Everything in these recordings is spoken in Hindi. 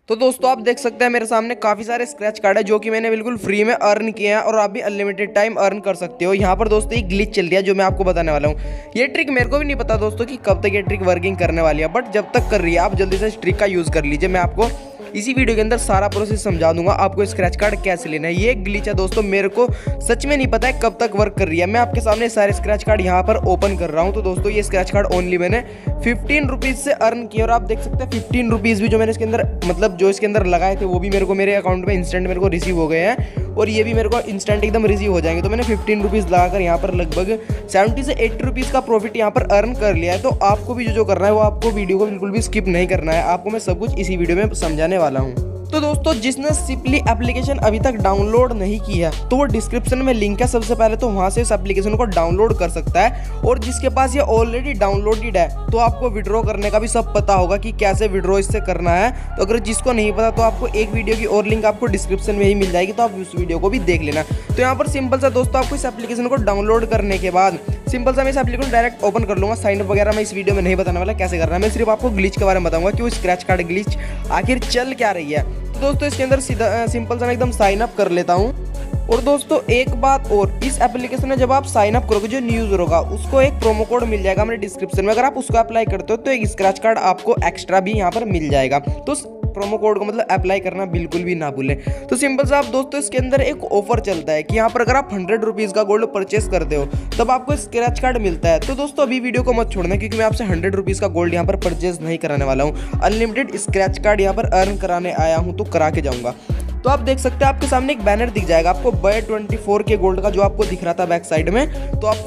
तो दोस्तों आप देख सकते हैं मेरे सामने काफ़ी सारे स्क्रैच कार्ड है जो कि मैंने बिल्कुल फ्री में अर्न किए हैं और आप भी अनलिमिटेड टाइम अर्न कर सकते हो। यहाँ पर दोस्तों एक ग्लिच चल रही है जो मैं आपको बताने वाला हूँ। ये ट्रिक मेरे को भी नहीं पता दोस्तों कि कब तक ये ट्रिक वर्किंग करने वाली है, बट जब तक कर रही है आप जल्दी से इस ट्रिक का यूज़ कर लीजिए। मैं आपको इसी वीडियो के अंदर सारा प्रोसेस समझा दूंगा आपको स्क्रैच कार्ड कैसे लेना है। ये ग्लिच है दोस्तों, मेरे को सच में नहीं पता है कब तक वर्क कर रही है। मैं आपके सामने सारे स्क्रैच कार्ड यहाँ पर ओपन कर रहा हूँ। तो दोस्तों ये स्क्रैच कार्ड ओनली मैंने 15 रुपीज़ से अर्न किया और आप देख सकते हैं 15 रुपीज़ भी जो मैंने इसके अंदर मतलब जो इसके अंदर लगाए थे वो भी मेरे को मेरे अकाउंट में इंस्टेंट मेरे को रिसीव हो गए हैं और ये भी मेरे को इंस्टेंट एकदम रिसीव हो जाएंगे। तो मैंने 15 रुपीज़ लगाकर यहाँ पर लगभग 70 से 80 रुपीज़ का प्रॉफिट यहाँ पर अर्न कर लिया है। तो आपको भी जो करना है वो आपको वीडियो को बिल्कुल भी स्किप नहीं करना है, आपको मैं सब कुछ इसी वीडियो में समझाने वाला हूँ। तो दोस्तों जिसने सिंपली एप्लीकेशन अभी तक डाउनलोड नहीं की है तो वो डिस्क्रिप्शन में लिंक है, सबसे पहले तो वहां से इस एप्लीकेशन को डाउनलोड कर सकता है। और जिसके पास ये ऑलरेडी डाउनलोडेड है तो आपको विड्रॉ करने का भी सब पता होगा कि कैसे विड्रॉ इससे करना है। तो अगर जिसको नहीं पता तो आपको एक वीडियो की और लिंक आपको डिस्क्रिप्शन में ही मिल जाएगी, तो आप उस वीडियो को भी देख लेना। तो यहाँ पर सिंपल सा दोस्तों आपको इस एप्लीकेशन को डाउनलोड करने के बाद सिंपल सा मैं इस एप्लीकेशन डायरेक्ट ओपन कर लूँगा। साइन अप वगैरह मैं इस वीडियो में नहीं बताने वाला कैसे करना है, मैं सिर्फ आपको ग्लिच के बारे में बताऊंगा कि वो स्क्रैच कार्ड ग्लिच आखिर चल क्या रही है। तो दोस्तों इसके अंदर सीधा सिंपल सा मैं एकदम साइन अप कर लेता हूँ। और दोस्तों एक बात और, इस एप्लीकेशन में जब आप साइन अप करोगे जो न्यू यूजर होगा उसको एक प्रोमो कोड मिल जाएगा मेरे डिस्क्रिप्शन में। अगर आप उसको अप्लाई करते हो तो एक स्क्रैच कार्ड आपको एक्स्ट्रा भी यहाँ पर मिल जाएगा। तो प्रोमो कोड को मतलब अप्लाई करना बिल्कुल भी ना भूलें। तो सिंपल सा आप दोस्तों इसके अंदर एक ऑफर चलता है कि यहाँ पर अगर आप 100 रुपीज़ का गोल्ड परचेस करते हो तब आपको स्क्रैच कार्ड मिलता है। तो दोस्तों अभी वीडियो को मत छोड़ना क्योंकि मैं आपसे 100 रुपीज़ का गोल्ड यहाँ पर परचेस नहीं कराने वाला हूँ। अनलिमिटेड स्क्रैच कार्ड यहाँ पर अर्न कराने आया हूँ तो करा के जाऊँगा। तो आप देख सकते हैं आपके सामने एक बैनर दिख जाएगा आपको बाय 24 के गोल्ड का जो आपको दिख रहा था बैक साइड में। तो आपको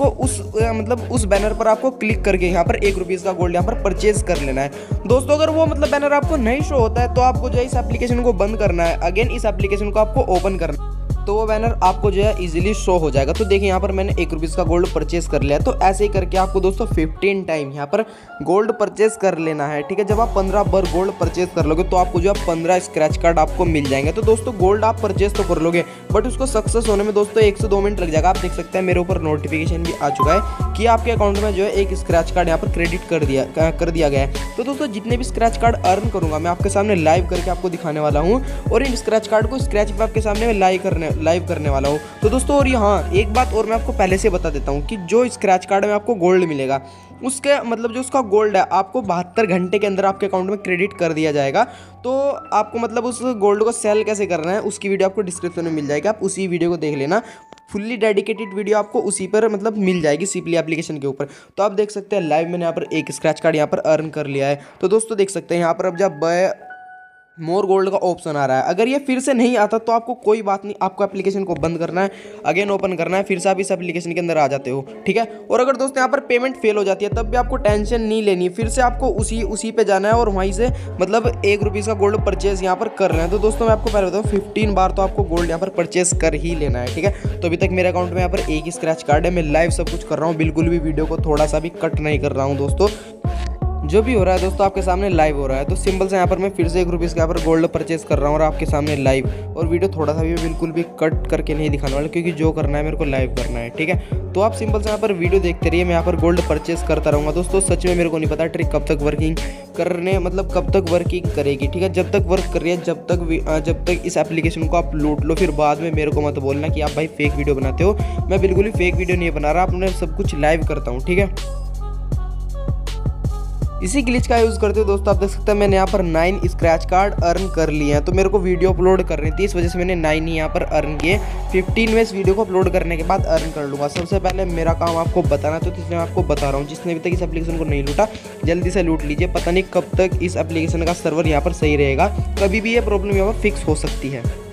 उस बैनर पर आपको क्लिक करके यहाँ पर 1 रुपीज़ का गोल्ड यहाँ पर परचेज कर लेना है। दोस्तों अगर वो बैनर आपको नहीं शो होता है तो आपको जो है इस एप्लीकेशन को बंद करना है, अगेन इस एप्लीकेशन को आपको ओपन करना है, तो वो बैनर आपको जो है इजीली शो हो जाएगा। तो देखिए यहाँ पर मैंने 1 रुपीज़ का गोल्ड परचेस कर लिया है। तो ऐसे ही करके आपको दोस्तों 15 टाइम यहाँ पर गोल्ड परचेस कर लेना है, ठीक है। जब आप 15 बार गोल्ड परचेस कर लोगे तो आपको जो है 15 स्क्रैच कार्ड आपको मिल जाएंगे। तो दोस्तों गोल्ड आप परचेस तो कर लोगे बट उसको सक्सेस होने में दोस्तों 1 से 2 मिनट लग जाएगा। आप देख सकते हैं मेरे ऊपर नोटिफिकेशन भी आ चुका है कि आपके अकाउंट में जो है एक स्क्रैच कार्ड यहाँ पर क्रेडिट कर दिया गया है। तो दोस्तों जितने भी स्क्रैच कार्ड अर्न करूँगा मैं आपके सामने लाइव करके आपको दिखाने वाला हूँ और इन स्क्रैच कार्ड को स्क्रैच पे आपके सामने लाइव करने वाला हूँ। तो दोस्तों और यहाँ एक बात और मैं आपको पहले से बता देता हूँ कि जो स्क्रैच कार्ड में आपको गोल्ड मिलेगा उसके जो उसका गोल्ड है आपको 72 घंटे के अंदर आपके अकाउंट में क्रेडिट कर दिया जाएगा। तो आपको उस गोल्ड को सेल कैसे करना है उसकी वीडियो आपको डिस्क्रिप्शन में मिल जाएगी, आप उसी वीडियो को देख लेना। फुल्ली डेडिकेटेड वीडियो आपको उसी पर मिल जाएगी सिंपली एप्लीकेशन के ऊपर। तो आप देख सकते हैं लाइव मैंने यहाँ पर एक स्क्रैच कार्ड यहाँ पर अर्न कर लिया है। तो दोस्तों देख सकते हैं यहाँ पर अब जब बाय मोर गोल्ड का ऑप्शन आ रहा है, अगर ये फिर से नहीं आता तो आपको कोई बात नहीं, आपको एप्लीकेशन को बंद करना है, अगेन ओपन करना है, फिर से आप इस एप्लीकेशन के अंदर आ जाते हो, ठीक है। और अगर दोस्तों यहाँ पर पेमेंट फेल हो जाती है तब भी आपको टेंशन नहीं लेनी, फिर से आपको उसी पे जाना है और वहीं से 1 रुपीज़ का गोल्ड परचेज यहाँ पर कर लेना है। तो दोस्तों मैं आपको पहले बताऊँ 15 बार तो आपको गोल्ड यहाँ पर परचेज कर ही लेना है, ठीक है। तो अभी तक मेरे अकाउंट में यहाँ पर एक ही स्क्रैच कार्ड है, मैं लाइव सब कुछ कर रहा हूँ, बिल्कुल भी वीडियो को थोड़ा सा भी कट नहीं कर रहा हूँ दोस्तों। जो भी हो रहा है दोस्तों आपके सामने लाइव हो रहा है। तो सिंपल से यहाँ पर मैं फिर से 1 रुपीज़ का यहाँ पर गोल्ड परचेस कर रहा हूँ और आपके सामने लाइव, और वीडियो थोड़ा सा भी बिल्कुल भी कट करके नहीं दिखाने वाला क्योंकि जो करना है मेरे को लाइव करना है, ठीक है। तो आप सिंपल से यहाँ पर वीडियो देखते रहिए, मैं यहाँ पर गोल्ड परचेस करता रहूँगा। दोस्तों सच में मेरे को नहीं पता ट्रिक कब तक वर्किंग कब तक वर्किंग करेगी, ठीक है। जब तक वर्क कर रही है जब तक इस एप्लीकेशन को आप लूट लो, फिर बाद में मेरे को मत बोलना कि आप भाई फेक वीडियो बनाते हो। मैं बिल्कुल ही फेक वीडियो नहीं बना रहा, आपने सब कुछ लाइव करता हूँ, ठीक है। इसी ग्लिच का यूज़ करते हुए दोस्तों आप देख सकते हैं मैंने यहाँ पर 9 स्क्रैच कार्ड अर्न कर लिए हैं। तो मेरे को वीडियो अपलोड करनी थी, इस वजह से मैंने 9 ही यहाँ पर अर्न किए। 15 में इस वीडियो को अपलोड करने के बाद अर्न कर लूँगा। सबसे पहले मेरा काम आपको बताना, तो इसलिए मैं आपको बता रहा हूँ। जिसने अभी तक इस एप्लीकेशन को नहीं लूटा जल्दी से लूट लीजिए, पता नहीं कब तक इस एप्लीकेशन का सर्वर यहाँ पर सही रहेगा, कभी भी ये प्रॉब्लम यहाँ पर फिक्स हो सकती है।